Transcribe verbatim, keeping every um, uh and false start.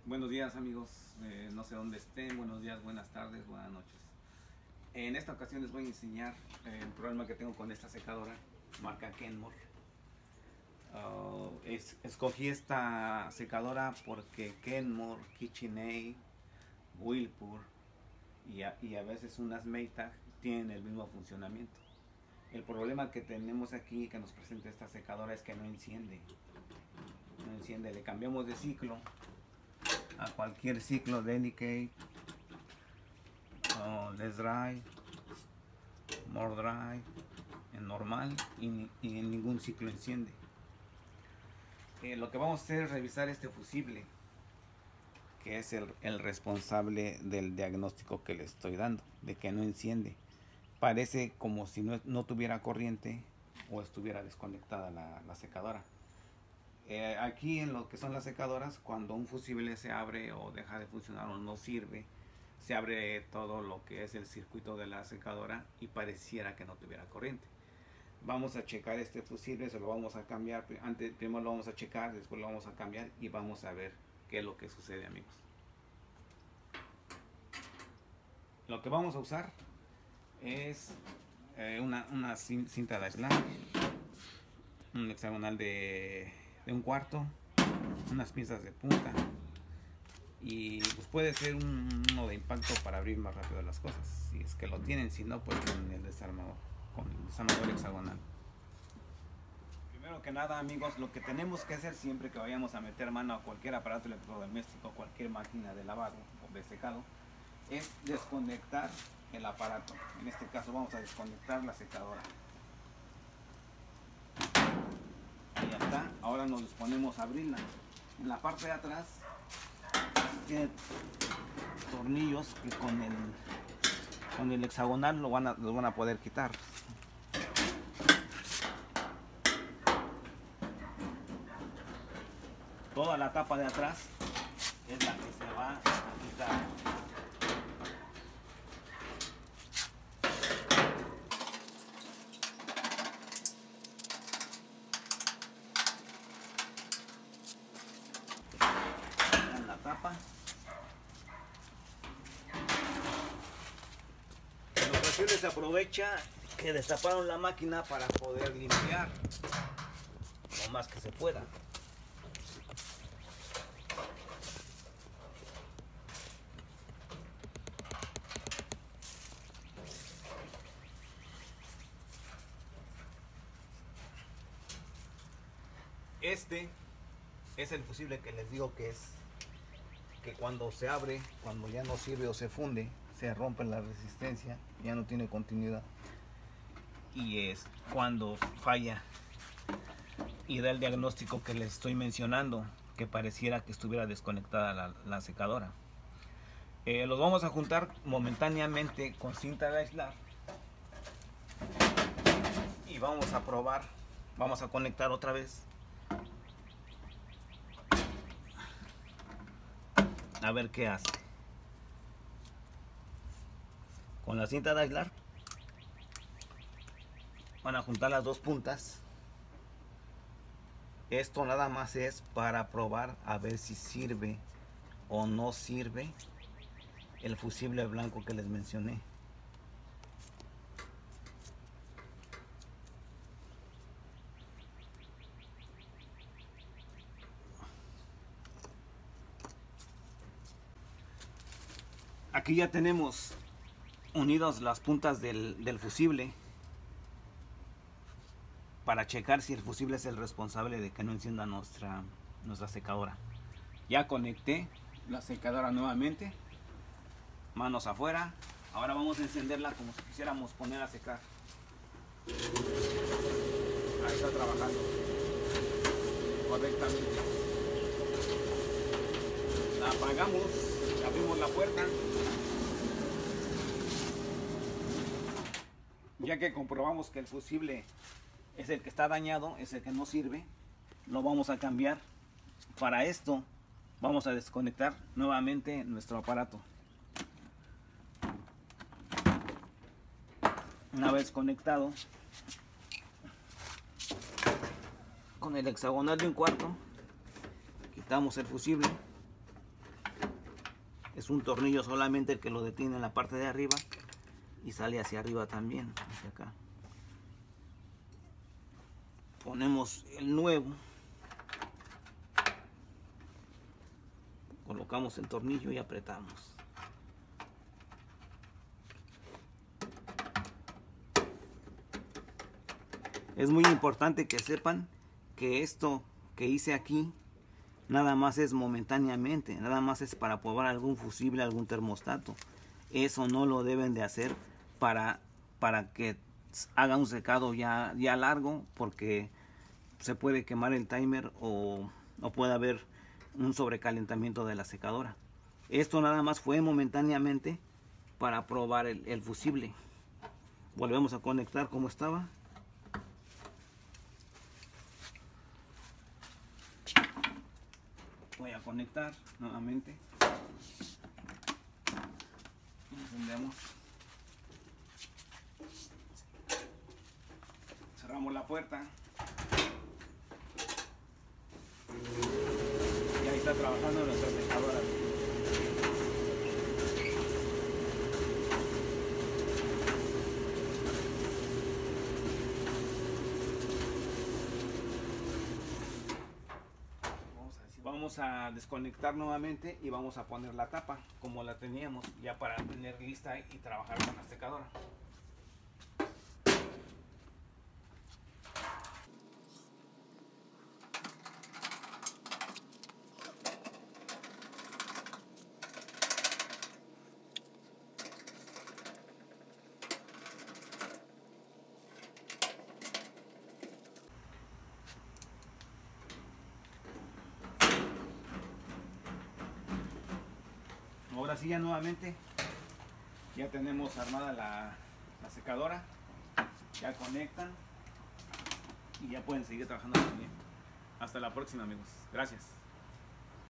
Buenos días amigos, eh, no sé dónde estén, buenos días, buenas tardes, buenas noches. En esta ocasión les voy a enseñar eh, el problema que tengo con esta secadora, marca Kenmore. Uh, es, escogí esta secadora porque Kenmore, KitchenAid, Whirlpool y a, y a veces unas Maytag tienen el mismo funcionamiento. El problema que tenemos aquí que nos presenta esta secadora es que no enciende. No enciende, le cambiamos de ciclo a cualquier ciclo delicate o less dry, more dry, en normal y, y en ningún ciclo enciende. Eh, lo que vamos a hacer es revisar este fusible, que es el, el responsable del diagnóstico que le estoy dando, de que no enciende. Parece como si no, no tuviera corriente o estuviera desconectada la, la secadora. Eh, aquí en lo que son las secadoras, cuando un fusible se abre o deja de funcionar o no sirve, se abre todo lo que es el circuito de la secadora y pareciera que no tuviera corriente. Vamos a checar este fusible, se lo vamos a cambiar. Antes, primero lo vamos a checar, después lo vamos a cambiar y vamos a ver qué es lo que sucede, amigos. Lo que vamos a usar es eh, una, una cinta de aislar, un hexagonal de de un cuarto, unas pinzas de punta y pues puede ser un, uno de impacto para abrir más rápido las cosas, si es que lo tienen. Si no, pues con el desarmador, con el desarmador hexagonal. Primero que nada, amigos, lo que tenemos que hacer siempre que vayamos a meter mano a cualquier aparato electrodoméstico, cualquier máquina de lavado o de secado, es desconectar el aparato. En este caso vamos a desconectar la secadora. Ya está, ahora nos disponemos a abrirla. En la parte de atrás tiene tornillos que con el con el hexagonal lo van a, lo van a poder quitar. Toda la tapa de atrás es la que se va a quitar. Tapa. En ocasiones se aprovecha que destaparon la máquina para poder limpiar lo más que se pueda. Este es el fusible que les digo que es que cuando se abre, cuando ya no sirve o se funde, se rompe la resistencia, ya no tiene continuidad y es cuando falla y da el diagnóstico que les estoy mencionando, que pareciera que estuviera desconectada la, la secadora. Eh, los vamos a juntar momentáneamente con cinta de aislar y vamos a probar, vamos a conectar otra vez a ver qué hace. Con la cinta de aislar van a juntar las dos puntas. Esto nada más es para probar a ver si sirve o no sirve el fusible blanco que les mencioné. Aquí ya tenemos unidos las puntas del, del fusible para checar si el fusible es el responsable de que no encienda nuestra, nuestra secadora. Ya conecté la secadora nuevamente, manos afuera. Ahora vamos a encenderla como si quisiéramos poner a secar. Ahí está trabajando correctamente. La apagamos, abrimos la puerta. Ya que comprobamos que el fusible es el que está dañado, es el que no sirve, lo vamos a cambiar. Para esto vamos a desconectar nuevamente nuestro aparato. Una vez conectado, con el hexagonal de un cuarto, quitamos el fusible Es un tornillo solamente el que lo detiene en la parte de arriba y sale hacia arriba también, hacia acá. Ponemos el nuevo, colocamos el tornillo y apretamos. Es muy importante que sepan que esto que hice aquí nada más es momentáneamente, nada más es para probar algún fusible, algún termostato. Eso no lo deben de hacer para, para que haga un secado ya, ya largo, porque se puede quemar el timer o, o puede haber un sobrecalentamiento de la secadora. Esto nada más fue momentáneamente para probar el, el fusible. Volvemos a conectar como estaba. Voy a conectar nuevamente. Encendemos. Cerramos la puerta. Y ahí está trabajando nuestra secadora. Vamos a desconectar nuevamente y vamos a poner la tapa como la teníamos, ya para tener lista y trabajar con la secadora. Ahora sí, ya nuevamente ya tenemos armada la, la secadora, ya conectan y ya pueden seguir trabajando también. Hasta la próxima, amigos. Gracias.